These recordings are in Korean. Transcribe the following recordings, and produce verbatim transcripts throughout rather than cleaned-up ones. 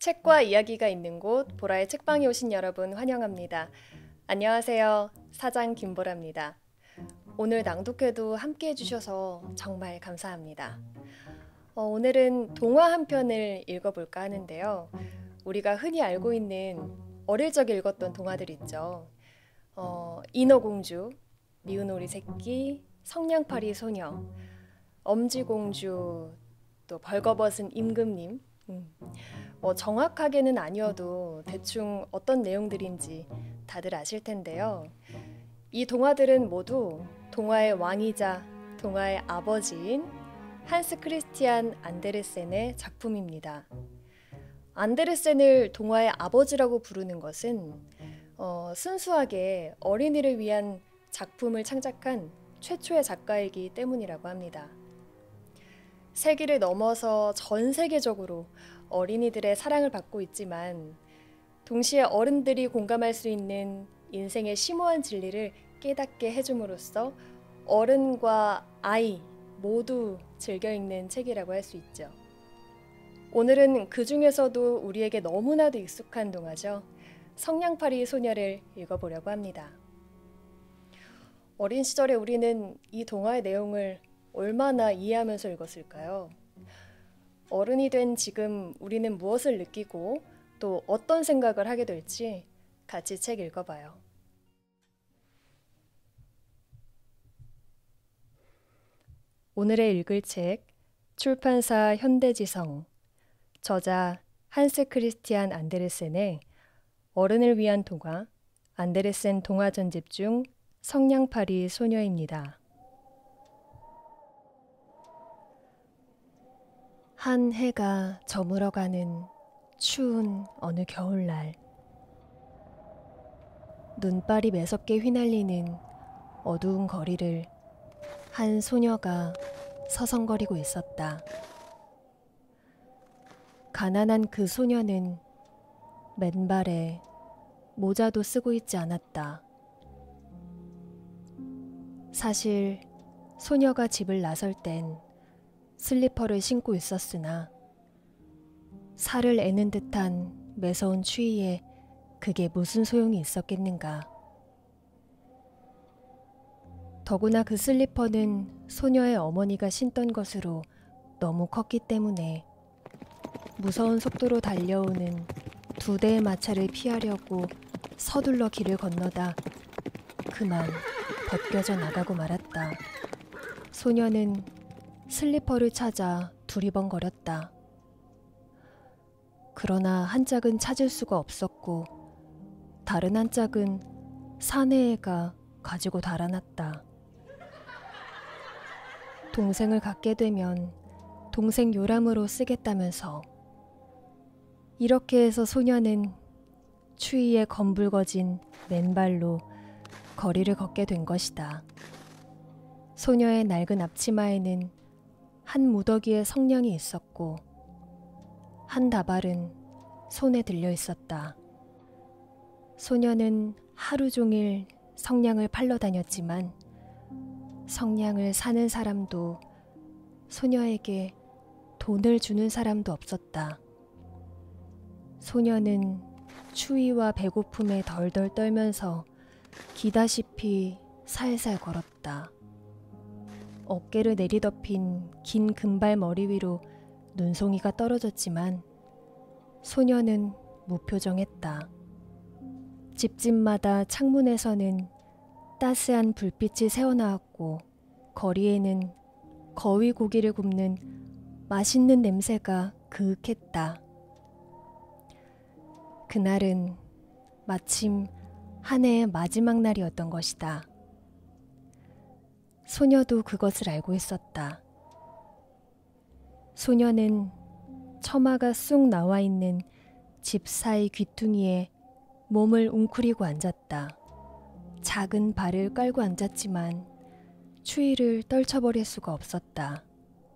책과 이야기가 있는 곳 보라의 책방에 오신 여러분 환영합니다. 안녕하세요. 사장 김보라입니다. 오늘 낭독회도 함께 해주셔서 정말 감사합니다. 어, 오늘은 동화 한 편을 읽어볼까 하는데요. 우리가 흔히 알고 있는 어릴 적에 읽었던 동화들 있죠. 어, 인어공주, 미운 오리 새끼, 성냥팔이 소녀, 엄지공주, 또 벌거벗은 임금님. 음. 뭐 정확하게는 아니어도 대충 어떤 내용들인지 다들 아실 텐데요. 이 동화들은 모두 동화의 왕이자 동화의 아버지인 한스 크리스티안 안데르센의 작품입니다. 안데르센을 동화의 아버지라고 부르는 것은 어, 순수하게 어린이를 위한 작품을 창작한 최초의 작가이기 때문이라고 합니다. 세기를 넘어서 전 세계적으로 어린이들의 사랑을 받고 있지만 동시에 어른들이 공감할 수 있는 인생의 심오한 진리를 깨닫게 해줌으로써 어른과 아이 모두 즐겨 읽는 책이라고 할 수 있죠. 오늘은 그 중에서도 우리에게 너무나도 익숙한 동화죠. 성냥팔이 소녀를 읽어보려고 합니다. 어린 시절에 우리는 이 동화의 내용을 얼마나 이해하면서 읽었을까요? 어른이 된 지금 우리는 무엇을 느끼고 또 어떤 생각을 하게 될지 같이 책 읽어봐요. 오늘의 읽을 책, 출판사 현대지성, 저자 한스 크리스티안 안데르센의 어른을 위한 동화, 안데르센 동화 전집 중 성냥팔이 소녀입니다. 한 해가 저물어가는 추운 어느 겨울날, 눈발이 매섭게 휘날리는 어두운 거리를 한 소녀가 서성거리고 있었다. 가난한 그 소녀는 맨발에 모자도 쓰고 있지 않았다. 사실 소녀가 집을 나설 땐 슬리퍼를 신고 있었으나 살을 애는 듯한 매서운 추위에 그게 무슨 소용이 있었겠는가. 더구나 그 슬리퍼는 소녀의 어머니가 신던 것으로 너무 컸기 때문에 무서운 속도로 달려오는 두 대의 마차를 피하려고 서둘러 길을 건너다 그만 벗겨져 나가고 말았다. 소녀는 슬리퍼를 찾아 두리번거렸다. 그러나 한 짝은 찾을 수가 없었고 다른 한 짝은 사내애가 가지고 달아났다. 동생을 갖게 되면 동생 요람으로 쓰겠다면서. 이렇게 해서 소녀는 추위에 검붉어진 맨발로 거리를 걷게 된 것이다. 소녀의 낡은 앞치마에는 한 무더기의 성냥이 있었고 한 다발은 손에 들려 있었다. 소녀는 하루 종일 성냥을 팔러 다녔지만 성냥을 사는 사람도 소녀에게 돈을 주는 사람도 없었다. 소녀는 추위와 배고픔에 덜덜 떨면서 기다시피 살살 걸었다. 어깨를 내리덮인 긴 금발 머리 위로 눈송이가 떨어졌지만 소녀는 무표정했다. 집집마다 창문에서는 따스한 불빛이 새어나왔고 거리에는 거위 고기를 굽는 맛있는 냄새가 그윽했다. 그날은 마침 한 해의 마지막 날이었던 것이다. 소녀도 그것을 알고 있었다. 소녀는 처마가 쑥 나와 있는 집 사이 귀퉁이에 몸을 웅크리고 앉았다. 작은 발을 깔고 앉았지만 추위를 떨쳐버릴 수가 없었다.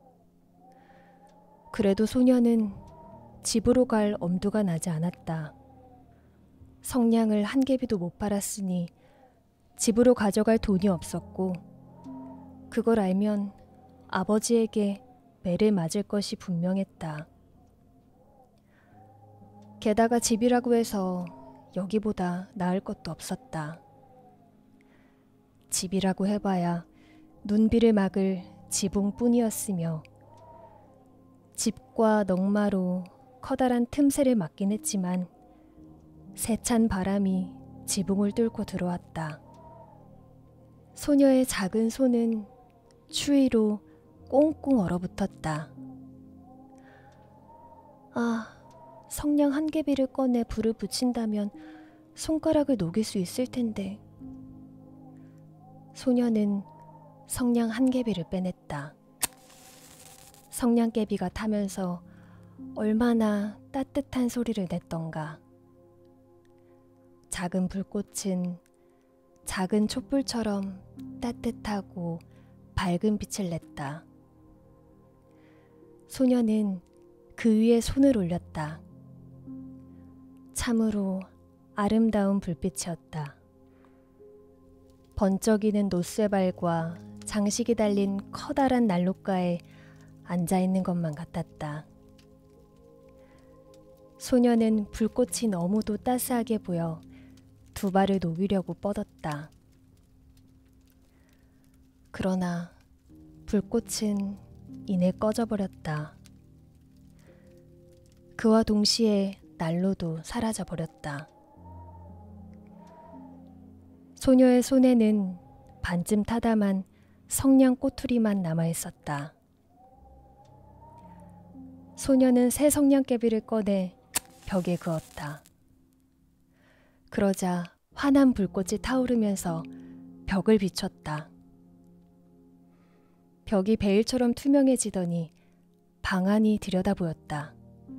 그래도 소녀는 집으로 갈 엄두가 나지 않았다. 성냥을 한 개비도 못 팔았으니 집으로 가져갈 돈이 없었고 그걸 알면 아버지에게 매를 맞을 것이 분명했다. 게다가 집이라고 해서 여기보다 나을 것도 없었다. 집이라고 해봐야 눈비를 막을 지붕뿐이었으며 집과 넝마로 커다란 틈새를 막긴 했지만 세찬 바람이 지붕을 뚫고 들어왔다. 소녀의 작은 손은 추위로 꽁꽁 얼어붙었다. 아, 성냥 한 개비를 꺼내 불을 붙인다면 손가락을 녹일 수 있을 텐데. 소녀는 성냥 한 개비를 빼냈다. 성냥개비가 타면서 얼마나 따뜻한 소리를 냈던가. 작은 불꽃은 작은 촛불처럼 따뜻하고 밝은 빛을 냈다. 소녀는 그 위에 손을 올렸다. 참으로 아름다운 불빛이었다. 번쩍이는 노쇠발과 장식이 달린 커다란 난로가에 앉아있는 것만 같았다. 소녀는 불꽃이 너무도 따스하게 보여 두 발을 녹이려고 뻗었다. 그러나 불꽃은 이내 꺼져버렸다. 그와 동시에 난로도 사라져버렸다. 소녀의 손에는 반쯤 타담한 성냥 꼬투리만 남아있었다. 소녀는 새 성냥개비를 꺼내 벽에 그었다. 그러자 환한 불꽃이 타오르면서 벽을 비췄다. 벽이 베일처럼 투명해지더니 방 안이 들여다보였다.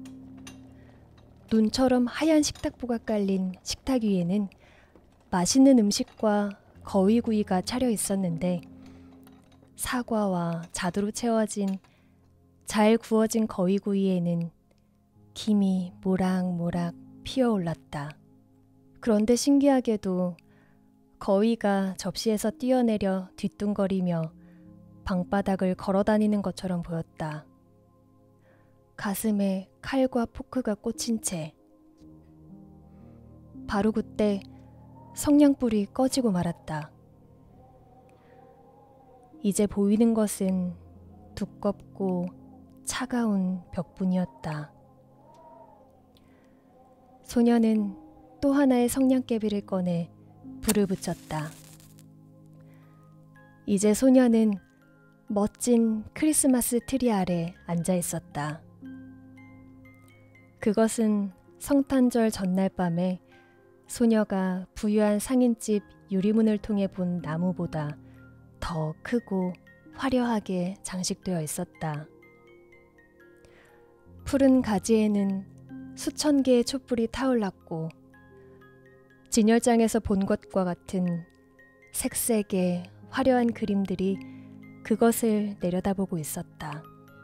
눈처럼 하얀 식탁보가 깔린 식탁 위에는 맛있는 음식과 거위구이가 차려 있었는데 사과와 자두로 채워진 잘 구워진 거위구이에는 김이 모락모락 피어올랐다. 그런데 신기하게도 거위가 접시에서 뛰어내려 뒤뚱거리며 방바닥을 걸어다니는 것처럼 보였다. 가슴에 칼과 포크가 꽂힌 채. 바로 그때 성냥불이 꺼지고 말았다. 이제 보이는 것은 두껍고 차가운 벽뿐이었다. 소녀는 또 하나의 성냥개비를 꺼내 불을 붙였다. 이제 소녀는 멋진 크리스마스 트리 아래 앉아 있었다. 그것은 성탄절 전날 밤에 소녀가 부유한 상인집 유리문을 통해 본 나무보다 더 크고 화려하게 장식되어 있었다. 푸른 가지에는 수천 개의 촛불이 타올랐고 진열장에서 본 것과 같은 색색의 화려한 그림들이 그것을 내려다보고 있었다.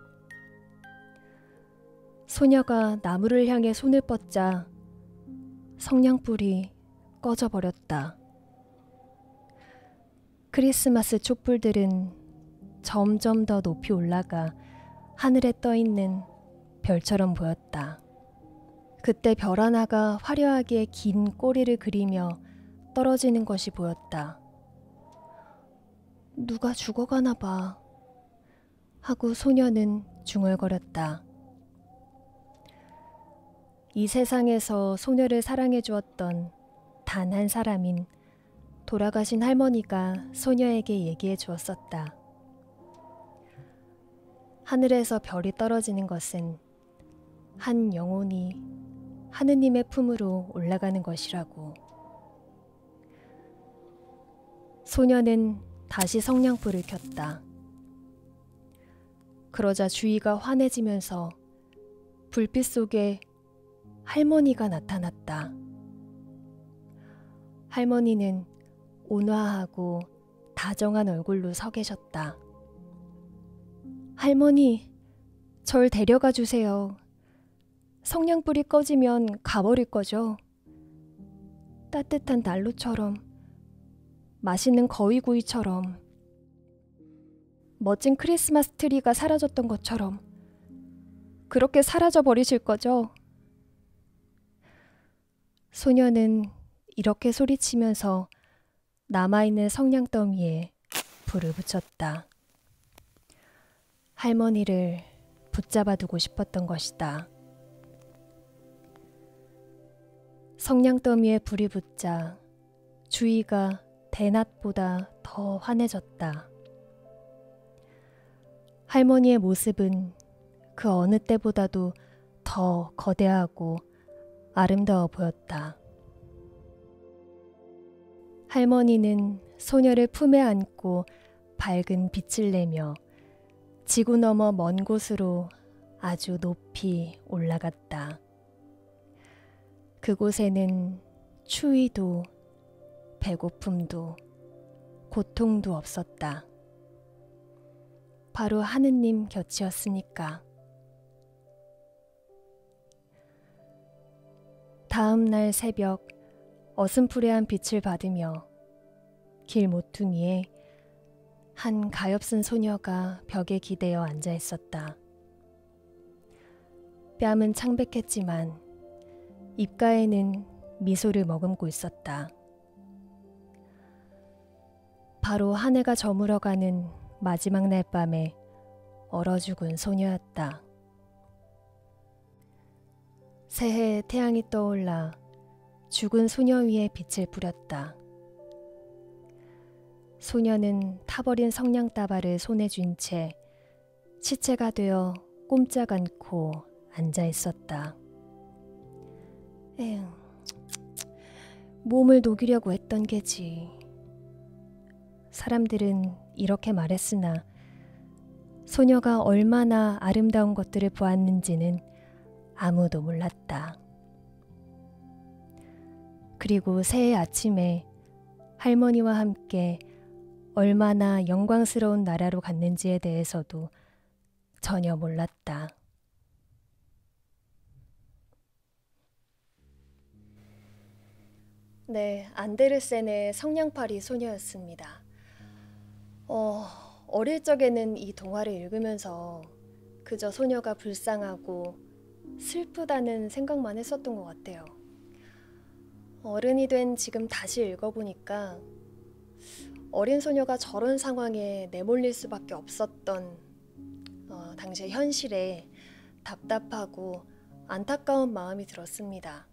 소녀가 나무를 향해 손을 뻗자 성냥불이 꺼져버렸다. 크리스마스 촛불들은 점점 더 높이 올라가 하늘에 떠있는 별처럼 보였다. 그때 별 하나가 화려하게 긴 꼬리를 그리며 떨어지는 것이 보였다. 누가 죽어가나 봐 하고 소녀는 중얼거렸다. 이 세상에서 소녀를 사랑해 주었던 단 한 사람인 돌아가신 할머니가 소녀에게 얘기해 주었었다. 하늘에서 별이 떨어지는 것은 한 영혼이 하느님의 품으로 올라가는 것이라고. 소녀는 다시 성냥불을 켰다. 그러자 주위가 환해지면서 불빛 속에 할머니가 나타났다. 할머니는 온화하고 다정한 얼굴로 서 계셨다. 할머니, 절 데려가 주세요. 성냥불이 꺼지면 가버릴 거죠? 따뜻한 난로처럼, 맛있는 거위구이처럼, 멋진 크리스마스 트리가 사라졌던 것처럼 그렇게 사라져 버리실 거죠? 소녀는 이렇게 소리치면서 남아있는 성냥 더미에 불을 붙였다. 할머니를 붙잡아 두고 싶었던 것이다. 성냥 더미에 불이 붙자 주위가 대낮보다 더 환해졌다. 할머니의 모습은 그 어느 때보다도 더 거대하고 아름다워 보였다. 할머니는 소녀를 품에 안고 밝은 빛을 내며 지구 너머 먼 곳으로 아주 높이 올라갔다. 그곳에는 추위도 배고픔도 고통도 없었다. 바로 하느님 곁이었으니까. 다음 날 새벽 어슴푸레한 빛을 받으며 길 모퉁이에 한 가엾은 소녀가 벽에 기대어 앉아 있었다. 뺨은 창백했지만 입가에는 미소를 머금고 있었다. 바로 한 해가 저물어가는 마지막 날 밤에 얼어 죽은 소녀였다. 새해의 태양이 떠올라 죽은 소녀 위에 빛을 뿌렸다. 소녀는 타버린 성냥다발을 손에 쥔 채 시체가 되어 꼼짝 않고 앉아 있었다. 에휴, 몸을 녹이려고 했던 게지. 사람들은 이렇게 말했으나 소녀가 얼마나 아름다운 것들을 보았는지는 아무도 몰랐다. 그리고 새해 아침에 할머니와 함께 얼마나 영광스러운 나라로 갔는지에 대해서도 전혀 몰랐다. 네, 안데르센의 성냥팔이 소녀였습니다. 어, 어릴 적에는 이 동화를 읽으면서 그저 소녀가 불쌍하고 슬프다는 생각만 했었던 것 같아요. 어른이 된 지금 다시 읽어보니까 어린 소녀가 저런 상황에 내몰릴 수밖에 없었던 어, 당시의 현실에 답답하고 안타까운 마음이 들었습니다.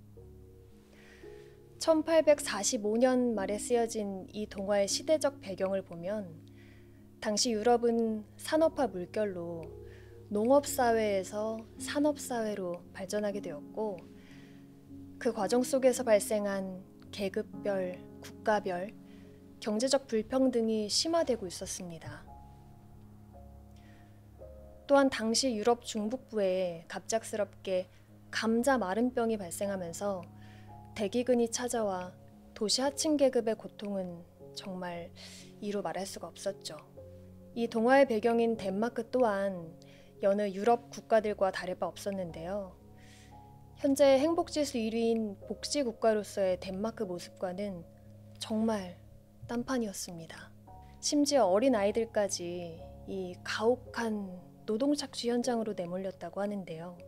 천팔백사십오 년 말에 쓰여진 이 동화의 시대적 배경을 보면 당시 유럽은 산업화 물결로 농업사회에서 산업사회로 발전하게 되었고 그 과정 속에서 발생한 계급별, 국가별, 경제적 불평등이 심화되고 있었습니다. 또한 당시 유럽 중북부에 갑작스럽게 감자 마른병이 발생하면서 대기근이 찾아와 도시 하층 계급의 고통은 정말 이루 말할 수가 없었죠. 이 동화의 배경인 덴마크 또한 여느 유럽 국가들과 다를 바 없었는데요. 현재 행복지수 일 위인 복지 국가로서의 덴마크 모습과는 정말 딴판이었습니다. 심지어 어린 아이들까지 이 가혹한 노동착취 현장으로 내몰렸다고 하는데요.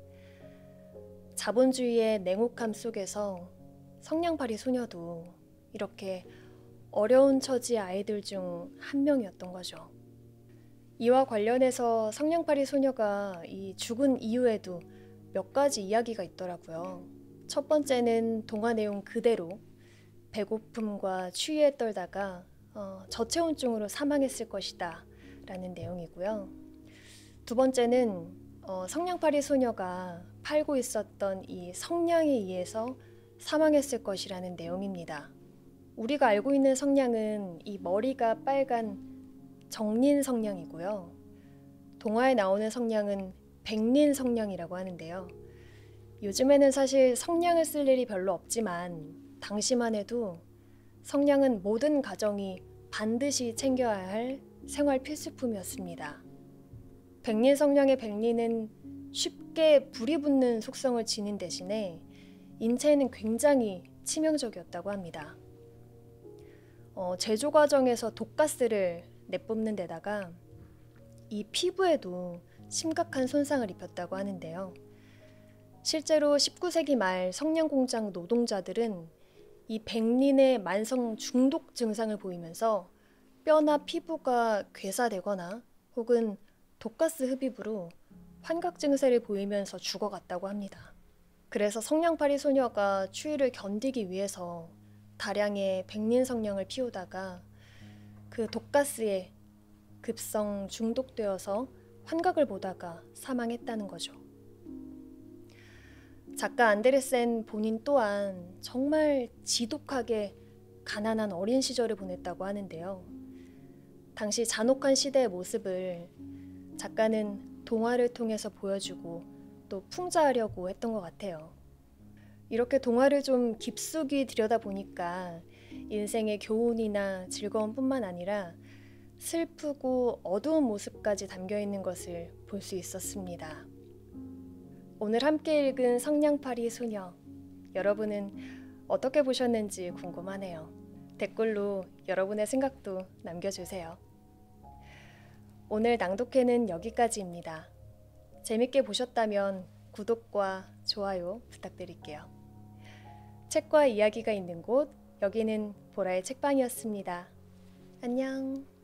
자본주의의 냉혹함 속에서 성냥팔이 소녀도 이렇게 어려운 처지의 아이들 중 한 명이었던 거죠. 이와 관련해서 성냥팔이 소녀가 이 죽은 이유에도 몇 가지 이야기가 있더라고요. 첫 번째는 동화 내용 그대로 배고픔과 추위에 떨다가 어, 저체온증으로 사망했을 것이다 라는 내용이고요. 두 번째는 어, 성냥팔이 소녀가 팔고 있었던 이 성냥에 의해서 사망했을 것이라는 내용입니다. 우리가 알고 있는 성냥은 이 머리가 빨간 정린 성냥이고요. 동화에 나오는 성냥은 백린 성냥이라고 하는데요. 요즘에는 사실 성냥을 쓸 일이 별로 없지만 당시만 해도 성냥은 모든 가정이 반드시 챙겨야 할 생활 필수품이었습니다. 백린 성냥의 백린은 쉽게 불이 붙는 속성을 지닌 대신에 인체에는 굉장히 치명적이었다고 합니다. 어, 제조 과정에서 독가스를 내뿜는 데다가 이 피부에도 심각한 손상을 입혔다고 하는데요. 실제로 십구 세기 말 성냥공장 노동자들은 이 백린의 만성 중독 증상을 보이면서 뼈나 피부가 괴사되거나 혹은 독가스 흡입으로 환각 증세를 보이면서 죽어갔다고 합니다. 그래서 성냥팔이 소녀가 추위를 견디기 위해서 다량의 백린 성냥을 피우다가 그 독가스에 급성 중독되어서 환각을 보다가 사망했다는 거죠. 작가 안데르센 본인 또한 정말 지독하게 가난한 어린 시절을 보냈다고 하는데요. 당시 잔혹한 시대의 모습을 작가는 동화를 통해서 보여주고 또 풍자하려고 했던 것 같아요. 이렇게 동화를 좀 깊숙이 들여다보니까 인생의 교훈이나 즐거움뿐만 아니라 슬프고 어두운 모습까지 담겨있는 것을 볼 수 있었습니다. 오늘 함께 읽은 성냥팔이 소녀, 여러분은 어떻게 보셨는지 궁금하네요. 댓글로 여러분의 생각도 남겨주세요. 오늘 낭독회는 여기까지입니다. 재밌게 보셨다면 구독과 좋아요 부탁드릴게요. 책과 이야기가 있는 곳, 여기는 보라의 책방이었습니다. 안녕.